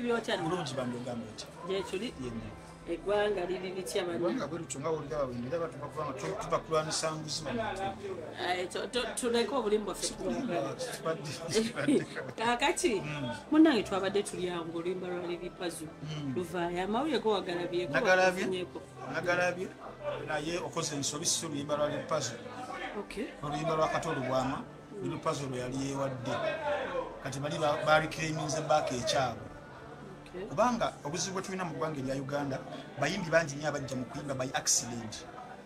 bagambye otya bulungi bambyogamba otya gyekuli eggwanga liri litya eggwanga bwe lutyo nga olira bawengira batuba kubanga tuba kulwanisa nguzi tuleke obulimu bwaffe kakati munnange twabadde tulyanga oluyimba lwa liri pazo luvaayo amawulire go wagalabyeko nagalabye naye okoze ensobi si oluyimba lwa liri pazo oluyimba lwa katolo bwama liri pazo lwe yali yewadde kati bali barikiriminze baaka ekyabo kubanga obuzibu bwe tulina mu ggwanga erya Uganda bayimbi bangi nnyo abajja mu kuyimba by accident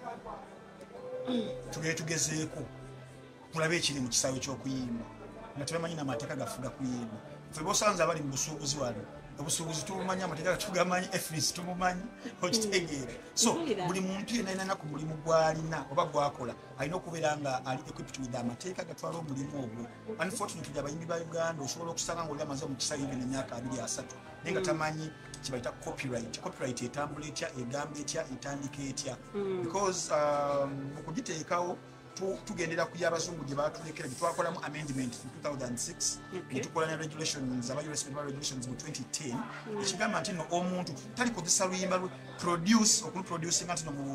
tugezeeko tulabe ekiri mu kisaawe ky'okuyimba nga tebamanyi n'amateeka gafuga kuyimba ffe bosanze abali mu busuubuzi wano obusuubuzi tumumanyi amateeka tugamanyi efisi tumumanyi okitegeera so buli muntu yenna yenna ku mulimu gw'alina oba gwakola alina okubeera nga ali equipped with amateeka gatwala omulimu ogwo unfortunately abayimbi ba Uganda osobola okusanga ngaoli amaze mu kisaawe even emyaka 2-3 naye nga tamanyi kibayita copyright etambula etya egamba etya etandika etya because okugiteekawo tugendera ku y'abazungu gye batulekera gye twakolamu amendment mu 2006 netukola ne regulations aba US federal regulations mu 2010 ekigamba nti no omuntu talikozesa luyimba lwe okuluproducinga nti no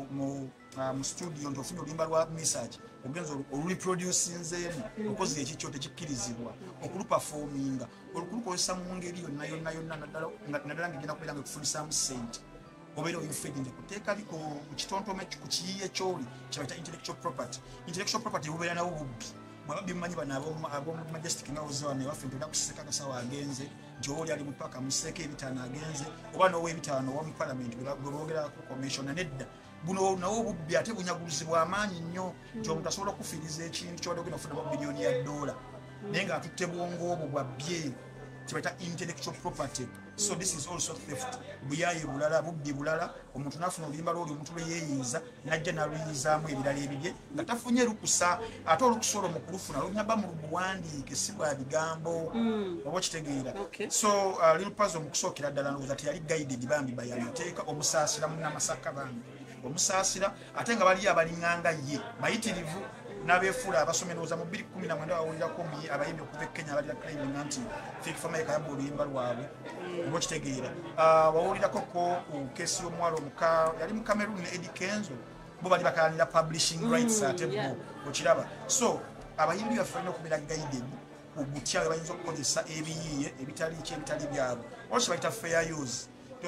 mu studio nti ofunye oluyimba lwa message ogenza olureproducinzeemu okoze ekikyo tekikkirizibwa okuluperforminga okulukozesa mu ngeri yonna naddala ngegenda kubeera nga ekufunisaamu sente obeera oyinfringing kuteeka liko mu kitontome ku kiyiiye kyoli kyebayita intellectual property bubeera nawo bubbi mwababbi mumanyi bano ab'omu majestic nga ozewane waffe ntolina kuseka kasawo agenze nti oli ali mu paka museka ebitaano agenze oba n'ow'ebitaano owa mu parliament gwe boogerako commissiona nedda buno nawo bubbi ate bunyaguluzibwa amaanyi nnyo nti omuntu asobola okufiiriza ekintu kyobadde ogenda okufunamu biliyoni ya $, naye ng'atutte bwongo obwo bwabbye kibayita intellectual property. So this is also theft. Buyaye bulala bubbi bulala omuntu nafuna oluyimba lw'oli omuntu lwe yeeyinza najja naluyinzaamu ebirala ebibye nga tafunye lukusa ate olukusolo mu kulufuna lunyaba mu buwandiike si bwa bigambo oba kitegeera. So Lil Puzzle mu kusookera ddala ndowooza teyali guided bambi bayamateeka omusaasira munnamasaka bambi omusaasira ate nga bali abalinganga ye bayitirivu n'abeefuula abasomero mu 2019 bawulirako abayimbi okuva e Kenya abalira claiming nti Fake Family kayamba oluyimba lwabwe oba kitegeera. Bawulirako ko ku keesi y'omuwala omuka yali mu Cameroon ne Eddie Kenzo bo bali bakalanira publishing rights ate bo okiraba. So abayimbi baffe balina okubeera guided ogutya bwe bayinza okukozesa ebiyiiye ebitali byabwe olwo kibayita fair use.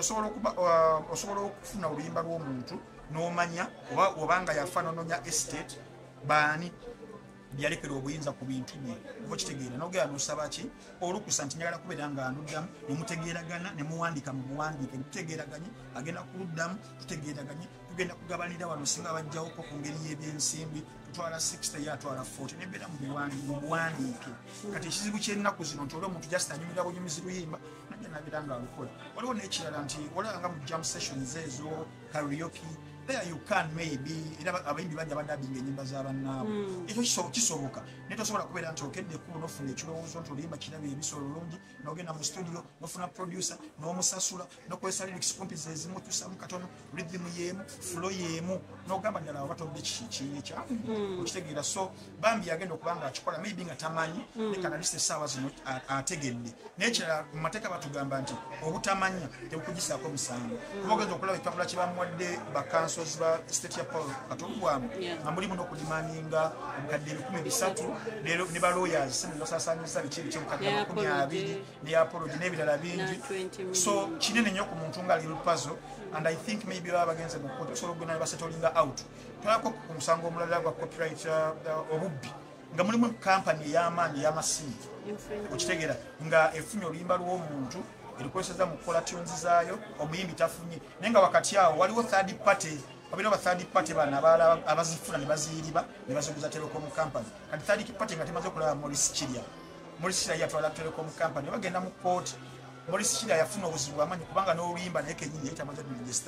Osobola okufuna oluyimba lw'omuntu n'omanya obanga yafa n'ononya estate baani byalekera obuyinza ku bintu bye oba kitegeera n'ogera n'osaba ki olukusa nti njagala kubeera nga nduddamu ne mutegeeragana ne muwandiika mu buwandiike ne tutegeeraganye agenda kuluddamu tutegeeraganye tugenda kugabanira wano singa bajjawoko ku ngeri y'ebyensimbi tutwala 60 ye atwala 40 nebeera mu buwandiike. Kati ekizibu ky'ennaku zino nti oli omuntu just anyumira bunyumizi luyimba najja nabeera nga alukola. Waliwo n'ekirala nti olaba nga mu jam sessions ezo karaoke there you can maybe era abayimbi banja badabinga ennyimba z'abannaabwe ekyo kisoboka naye tosobola kubeera nti okedde kulu n'ofuna ekirowoozo nti oluyimba kiraba ebisolo lungi n'ogenda mu studio n'ofuna producer n'omusasula n'okozesa lyrics kumpiza ezimu otuusamu katono rhythm y'emu flow y'emu n'ogamba ddala abatodde kiyiikya okitegeera. So bambi yagenda okubanga akikola maybe nga tamanyi nekanalisa essaawa zino ategedde naye kirala mu mateeka batugamba nti obutamanya tebukugisaako musango kuba ogenza okulaba ekipapula kye bamuwadde bakanso ba state ya Paul katolubwamu nga mulimu n'okudimaninga omukadde 300 ne ba lawyers basaasaanyiza biki omukadde 20 ne apology n'ebirala bingi. So kinene nnyo ku muntu nga Lil Puzzle and I think maybe baba bagenze mu koto osobola okugenda ne basettlinga out. Tulako ku musango omulala gwa copyright obubbi nga mulimu kampani ey'amaanyi ey'amasimu okitegeera nga efunye oluyimba lw'omuntu erikozesa mu kola tunes zaayo omuyimbi tafunye naye nga wakati awo waliwo third party wabira third party bana abazifuna ne baziriba ne baziguza telecom company. Kati third party nga temaze okulaba Maurice Chiria yatwala telecom company bagenda mu court. Maurice Chiria yafuna obuzibu bwamanyi kubanga n'oluyimba naye kenyini yayitamaze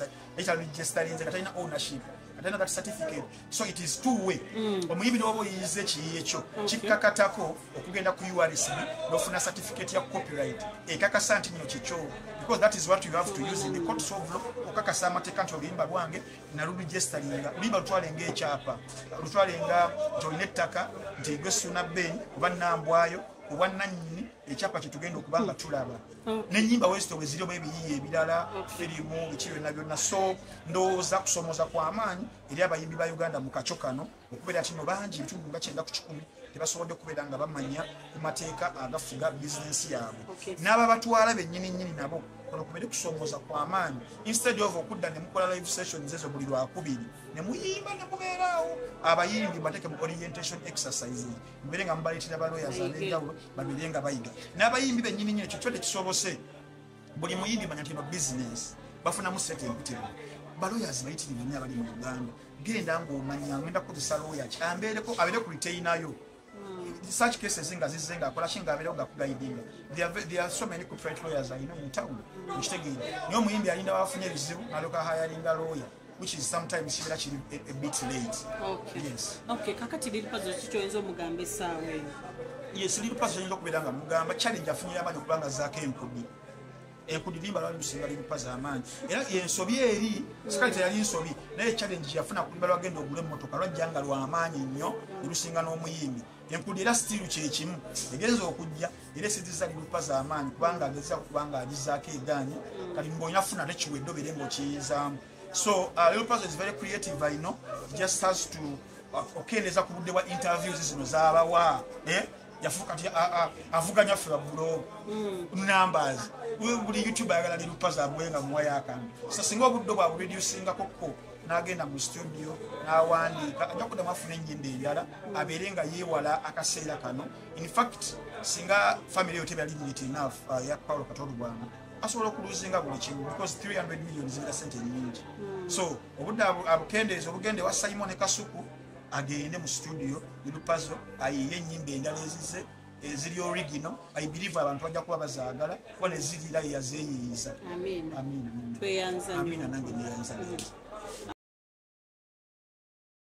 register katalina ownership katalina that certificate. So it is two way omuyimbi n'oba oyiyiza ekiyiiye ekyo kikkakatako okugenda ku URSB n'ofuna certificate ya copyright ekakasa nti nno kikyo because that is what you have to use in the courts of law okakasa amateeka nti oluyimba lwange naluregisteringa oluyimba lutwalenga ekyapa lutwalenga nti olina ettaka nti gwe Suna Ben oba Nambwayo oba nannyini ekyapa kye tugenda okubanga tulaba n'ennyimba wesito bwe zirimu ebiyiiye ebirala firimu biki byonna byonna so ndowooza kusomoza kw'amaanyi eri abayimbi ba Uganda mu kaco kano okubeera kino bangi ebitundu nga 9 ku 10 tebasobodde okubeera nga bamanya ku mateeka agafuga bizinensi yaabwe n'aba batwala bennyini nabo kono kubere kusomoza kw'amaanyi instead of okudda ne mukola live sessions ezo buli lwakubiri ne muyimba ne mubeeraawo abayimbi bateke mu orientation exercise mubere nga mubaleetera balawyers ab'enjawulo babeere nga bayiga n'abayimbi bennyini ekyo kyo tekisobose buli muyimbi manya nti no business bafunamu sente empitirivu balawyers bayitirivu nnyo abali mu Uganda genda ng'omanya ngenda kukozesa lawyer kyambeereko abeere ku retainayo such cases nga zizenga akola shinga abeera nga kugaidinga there are so many corporate lawyers in town ekitegeera niyo muyimbi alinda bafunye ebizibu naloka hiring a lawyer which is sometimes kibeera kiri a bit late. Yes. Okay, kakati lili puzzle kichoenzo mugambe essaawa eno. Yes, lili puzzle kichoenzo okubeera nga mugamba challenge afunira amaanyi okubanga zaako enkudi limba lwali lusinga lili puzzle amaanyi era ensobi eri sikali teyali nsobi naye challenge yafuna kulimba lwagenda ogula emmotoka lwajja nga lw'amaanyi nnyo olusinga n'omuyimbi enkudi era stilu kyekimu egenza okujja era esiziza lili puzzle amaanyi kubanga agezeza kubanga alizaako egaanyi kali ng'olina funa tekiwedde obeere ng'okiyizaamu. So Lil Puzzle is very creative, I know. Just has to okendeza ku budde bwa interviews zino z'abawa yafuuka ti avuganya fula blog numbers buli YouTuber ayagala Lil Puzzle abwenga muwaya akambi so singa obudde bwa reducingako ko n'agenda mu studio n'awandiika ajja kuddamu afuna ennyimba endala abeere nga yeewala akaseera kano. In fact singa family yo tebali limit enough ya Paulo Katolubwanga asobola okuluzinga buli kimu because 300 million zibira sente nyingi. So obudde abukendeeza obugende wa Simon Kasuku agende mu studio Lil Puzzle ayiye ennyimba endala ezize eziri original. I believe abantu bajja kuba bazaagala kuba ne zirira yazeeyiyiza. Amen. Amen. Tweyanza. Amen nange neyanza.